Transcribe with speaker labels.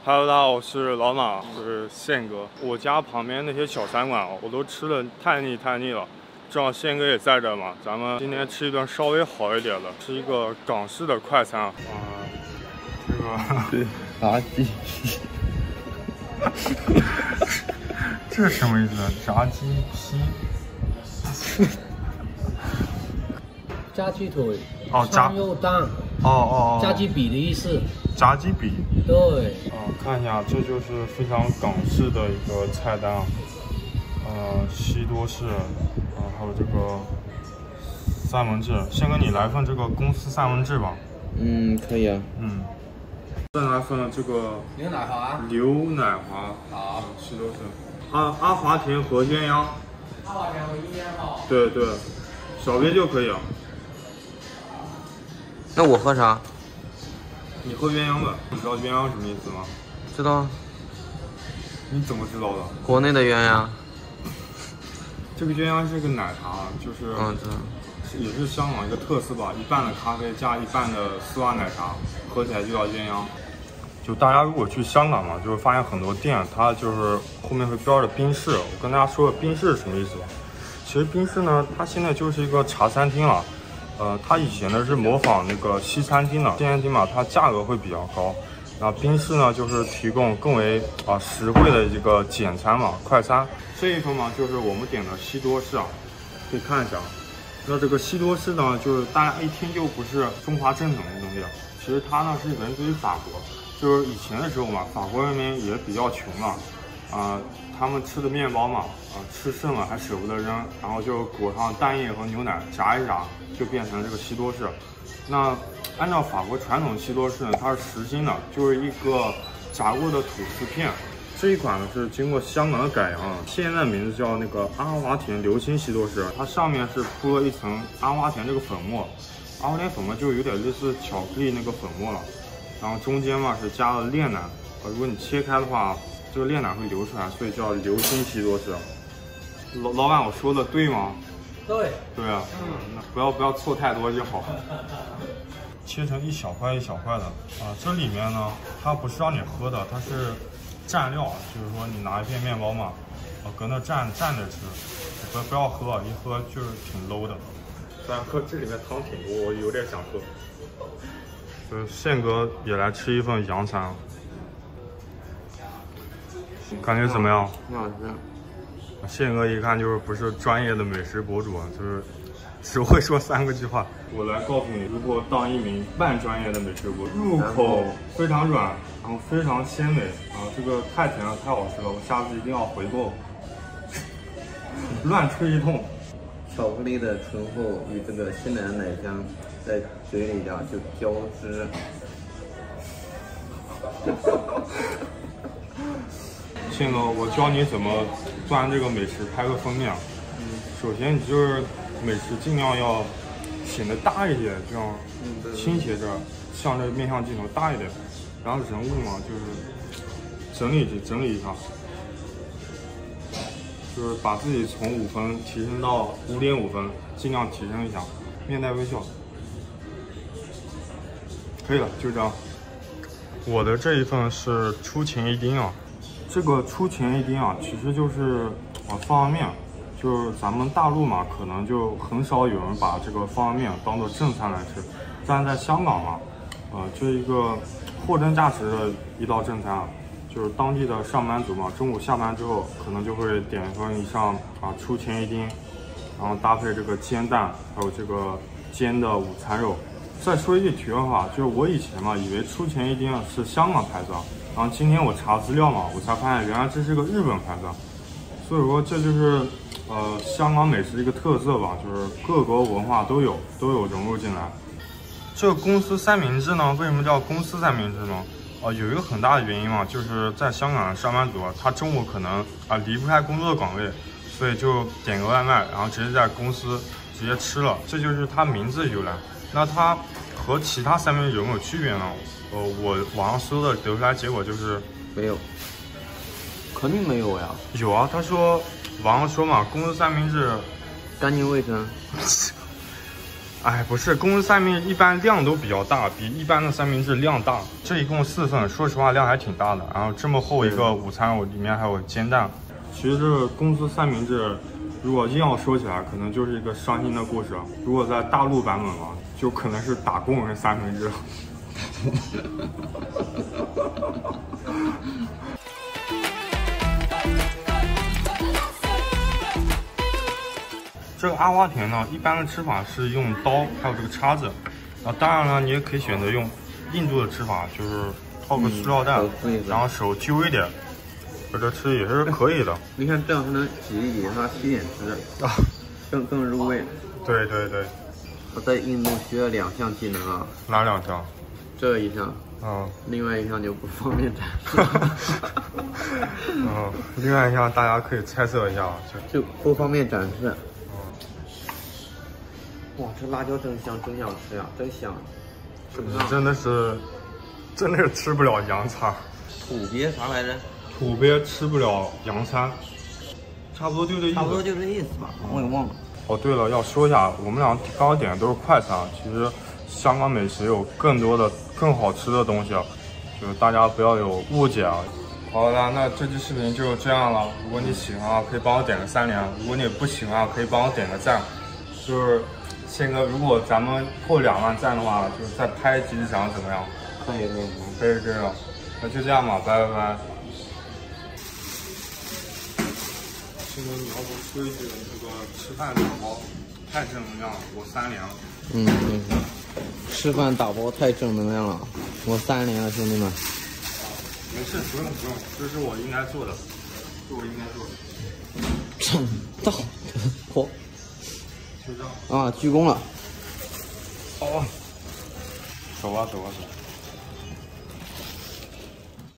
Speaker 1: Hello， 大家好，我是老马，是宪哥。我家旁边那些小餐馆我都吃的太腻了。正好宪哥也在这嘛，咱们今天吃一顿稍微好一点的，吃一个港式的快餐。这个
Speaker 2: 炸鸡皮，
Speaker 1: 这是什么意思？炸鸡皮？
Speaker 3: 炸鸡腿，
Speaker 1: 炸
Speaker 3: 肉蛋，炸鸡髀的意思。
Speaker 1: 炸鸡髀。
Speaker 3: 对。
Speaker 1: 看一下，这就是非常港式的一个菜单啊。西多士，还有这个三文治。先给你来份这个公司三文治吧。
Speaker 2: 可以啊。
Speaker 1: 再来份这个
Speaker 3: 牛奶华。
Speaker 1: 好，西多士。阿华田和鸳鸯。
Speaker 3: 阿华田和鸳鸯哦。
Speaker 1: 对，小杯就可以啊。
Speaker 2: 那我喝啥？
Speaker 1: 你喝鸳鸯吧。你知道鸳鸯什么意思吗？
Speaker 2: 知道。
Speaker 1: 你怎么知道的？
Speaker 2: 国内的鸳鸯。
Speaker 1: 这个鸳鸯是个奶茶，就是
Speaker 2: 知道。
Speaker 1: 也是香港一个特色吧，一半的咖啡加一半的丝袜奶茶，喝起来就叫鸳鸯。就大家如果去香港嘛，就会发现很多店，它就是后面会标着宾士。我跟大家说宾士是什么意思吧？其实宾士呢，它现在就是一个茶餐厅了。它以前呢是模仿那个西餐厅的，西餐厅嘛，它价格会比较高。那宾士呢，就是提供更为实惠的一个简餐嘛，快餐。这一份嘛，就是我们点的西多士啊，可以看一下。那这个西多士呢，就是大家一听就不是中华正统的东西，其实它呢是源自于法国，就是以前的时候嘛，法国人民也比较穷了，他们吃的面包嘛，吃剩了还舍不得扔，然后就裹上蛋液和牛奶炸一炸，就变成这个西多士。那按照法国传统西多士呢，它是实心的，就是一个炸过的吐司片。这一款呢是经过香港的改良，现在的名字叫那个阿华田流心西多士，它上面是铺了一层阿华田这个粉末，阿华田粉末就有点类似巧克力那个粉末了，然后中间嘛是加了炼奶，如果你切开的话，这个炼奶会流出来，所以叫流心西多士。老板，我说的对吗？对啊，那不要错太多就好。切成一小块一小块的这里面呢，它不是让你喝的，它是蘸料，就是说你拿一片面包嘛，搁那蘸着吃，不要喝，一喝就是挺 low 的。虽然喝这里面汤挺多，我有点想喝。就是宪哥也来吃一份洋餐，感觉怎么样？
Speaker 2: 挺好吃。
Speaker 1: 宪哥一看就是不是专业的美食博主，就是只会说3个句话。我来告诉你，如果当一名半专业的美食博主，入口非常软，然后非常鲜美这个太甜了，太好吃了，我下次一定要回购。乱吹一通。
Speaker 2: 巧克力的醇厚与这个鲜奶的奶香在嘴里呀就交织。
Speaker 1: 宪哥，我教你怎么端这个美食拍个封面。首先你就是美食尽量要显得大一点，这样倾斜着，向着面向镜头大一点。然后人物嘛，就是整理一下，就是把自己从5分提升到5.5分，尽量提升一下，面带微笑。可以了，就这样。我的这一份是出前一丁啊。这个出前一丁啊，其实就是方便面，就是咱们大陆嘛，可能就很少有人把这个方便面当做正餐来吃，但是在香港嘛，这一个货真价实的一道正餐啊，就是当地的上班族嘛，中午下班之后可能就会点一份以上出前一丁，然后搭配这个煎蛋，还有这个煎的午餐肉。再说一句题外话，就是我以前嘛以为出前一丁是香港牌子，然后今天我查资料嘛，我才发现原来这是个日本牌子，所以说这就是香港美食的一个特色吧，就是各国文化都有融入进来。这个公司三明治呢，为什么叫公司三明治呢？有一个很大的原因嘛，就是在香港的上班族他中午可能离不开工作岗位，所以就点个外卖，然后直接在公司直接吃了，这就是它名字由来。那它和其他三明治有没有区别呢？我网上搜的得出来结果就是
Speaker 2: 没有，肯定没有呀。
Speaker 1: 有啊，他说网上说嘛，公司三明治
Speaker 2: 干净卫生。
Speaker 1: 哎，不是，公司三明治一般量都比较大，比一般的三明治量大。这一共4份，说实话量还挺大的。然后这么厚一个午餐，我里面还有煎蛋。其实这个公司三明治，如果硬要说起来，可能就是一个伤心的故事。如果在大陆版本嘛，就可能是打工人三明治。这个阿华田呢，一般的吃法是用刀，还有这个叉子。啊，当然了，你也可以选择用印度的吃法，就是套个塑料袋，然后手揪一点，这个吃也是可以的。
Speaker 2: 你看这样还能挤一挤，让它吸点汁啊，更入味。
Speaker 1: 对对对。
Speaker 2: 我在印度学了2项技能啊。
Speaker 1: 哪2项？
Speaker 2: 这一项。另外一项就不方便展示。
Speaker 1: 另外一项大家可以猜测一下，
Speaker 2: 就不方便展示。哇，这辣椒真香，真想吃呀，真香！
Speaker 1: 真的是吃不了洋餐。
Speaker 2: 土鳖啥来着？
Speaker 1: 土鳖吃不了洋餐，差不多就这意思。
Speaker 2: 差不多就这意思吧，我也忘了。
Speaker 1: 哦，对了，要说一下，我们俩刚刚点的都是快餐，其实香港美食有更多的更好吃的东西，就是大家不要有误解啊。好了，那这期视频就这样了。如果你喜欢啊，可以帮我点个3连；如果你不喜欢啊，可以帮我点个赞。就是宪哥，如果咱们破2万赞的话，就是再拍几集奖怎么样？
Speaker 2: 可以。
Speaker 1: 那就这样吧，拜拜。现在你要不说一句那个吃饭打包太正能量了，我3连了。
Speaker 2: 吃饭打包太正能量了，我3连了，兄弟们。
Speaker 1: 没事，不用，这是我应该做的，是我应该做的。
Speaker 2: 正道的活。
Speaker 1: 就这样。
Speaker 2: 啊，鞠躬了。
Speaker 1: 走吧。